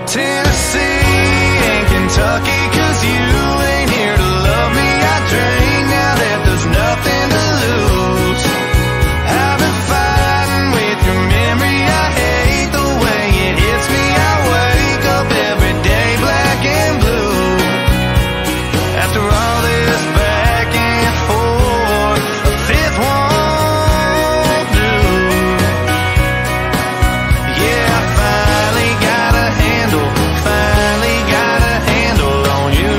Tennessee and Kentucky, 'cause you ain't here to love me. I drink now that there's nothing to lose. I've been fighting with your memory. I hate the way it hits me. I wake up every day black and blue. After all this back and forth, a fifth won't do. Yeah, I finally got a handle on you.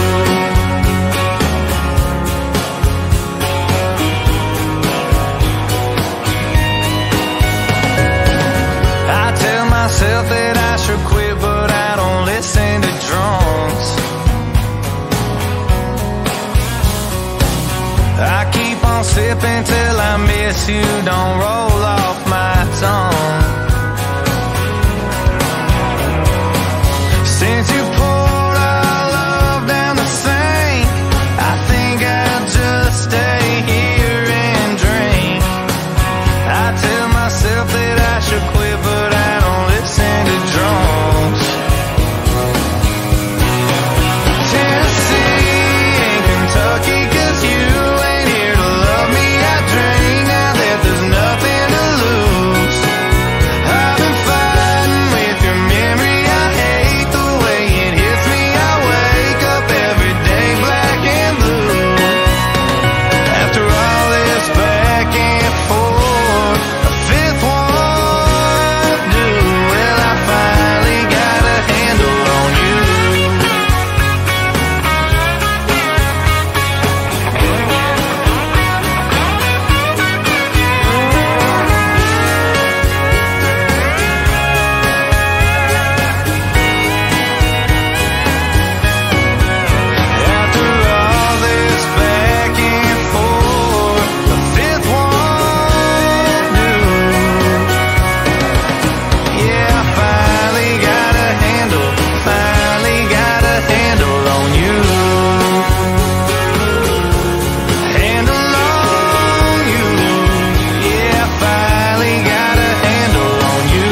I tell myself that I should quit, but I don't listen to drunks. I keep on sipping till I miss you, don't roll off my tongue. Since you poured our love down the sink, I think I'll just stay here and drink. I tell myself that I should quit, but I don't listen to drunks. Tennessee and Kentucky, 'cause you ain't here to love me. I drink now that there's nothing to lose. I've been fighting with your memory. I hate the way it hits me. I wake up every day black and blue. After all this back and forth, a fifth won't do. Well, I finally got a handle on you. After all this back and forth, the fifth won't do. Yeah, I finally got a handle on you. Handle on you. Yeah, I finally got a handle on you.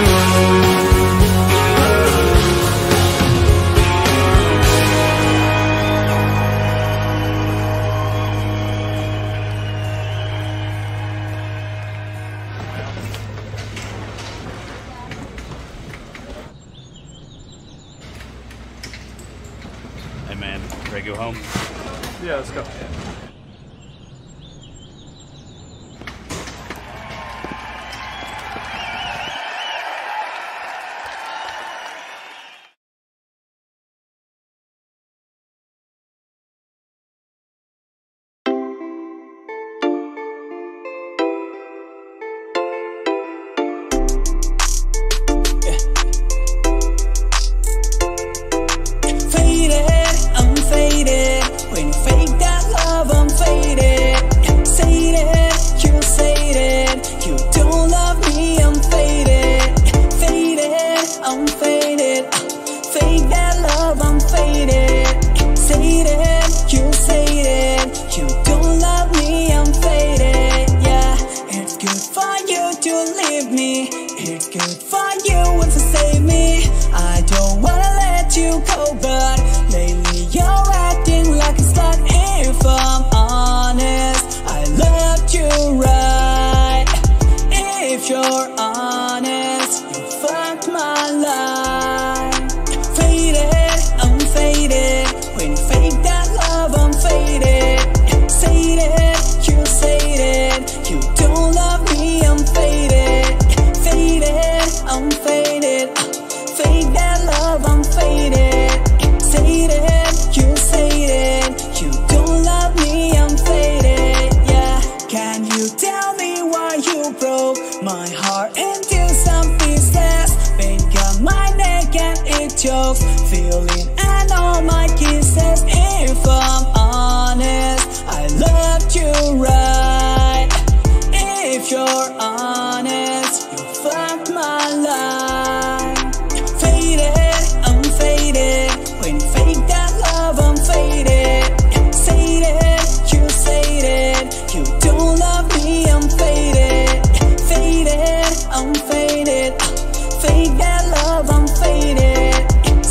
Hey man, ready to go home? Yeah, let's go. Faded, I'm faded. When you fake that love, I'm faded. Sated, you sated. You don't love me, I'm faded. Faded, I'm faded. Fake that love, I'm faded. Sated, you sated. You don't love me, I'm faded. Yeah, it's good for you to leave me. It's good for you to save me. I don't wanna let you go, but lately you're acting like a slut. If I'm honest, I loved you right. If you're honest, you fucked my life. Faded, I'm faded. When you fake that love, I'm faded. Sated, you sated. You don't love me, I'm faded. Faded, I'm faded. Fake that love, I'm faded. Sated, you sated. You don't love me, I'm faded. Yeah, can you tell me why you broke my heart into some pieces? Pain got my neck and it chokes. Feeling and all my kisses. If I'm honest, I loved you right. If you're honest, you fucked my life. Faded, I'm faded. When you fake that love, I'm faded. Sated, you sated. You don't love me, I'm faded. Faded, I'm faded. Fake that love, I'm faded.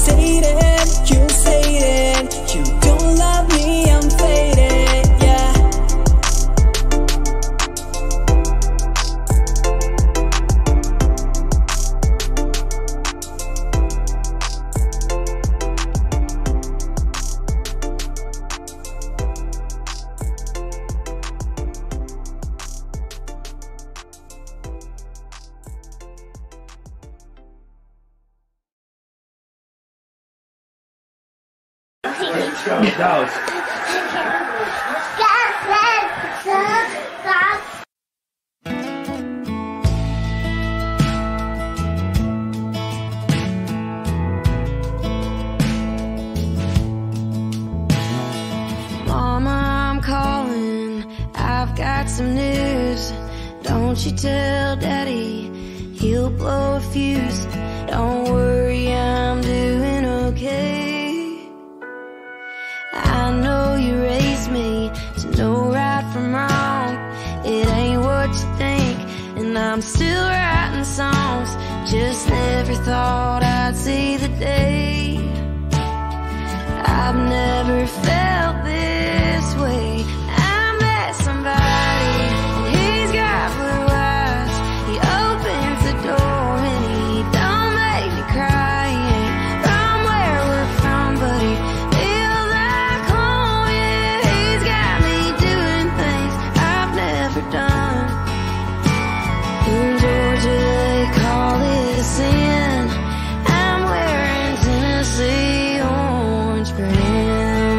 Mama, I'm calling, I've got some news. Don't you tell Daddy, he'll blow a fuse. Don't worry, I'm doing okay. I know you raised me to know right from wrong. It ain't what you think, and I'm still writing songs. Just never thought I'd see the day. I've never felt this way. I met somebody, and he's got blue eyes. He opens the door and he don't make me cry. He ain't from where we're from, but he feels like home. Yeah, he's got me doing things I've never done. In Georgia they call it a sin. I'm wearing Tennessee orange for him.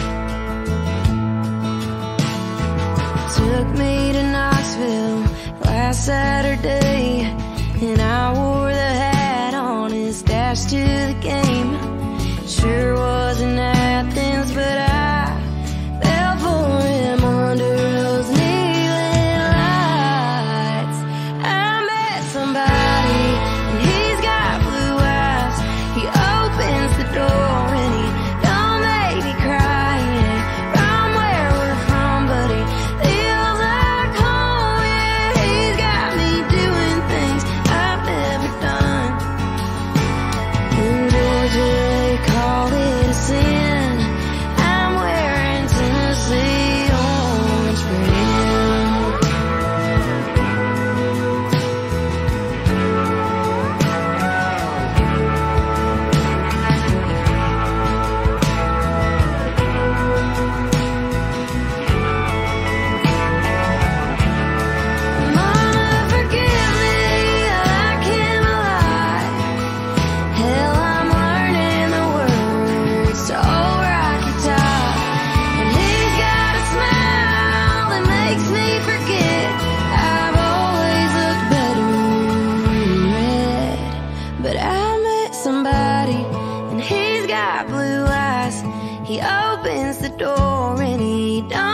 Took me to Knoxville last Saturday, and I wore the hat on his dash to the game. Sure was in Athens, but I fell for him under those neon lights. I met somebody, and he's got blue eyes. He opens the door and he don't make me cry. He ain't from where we're from, but he feels like home. Yeah, he's got me doing things I've never done. In Georgia they call it a sin. I'm wearing Tennessee orange for him. Mama, forgive me, I can't lie. Hell, I'm learning the words to Old Rocky Top. And he's got a smile that makes me forget I've always looked better in red. But I met somebody, and he's got blue eyes. He opens the door and he don't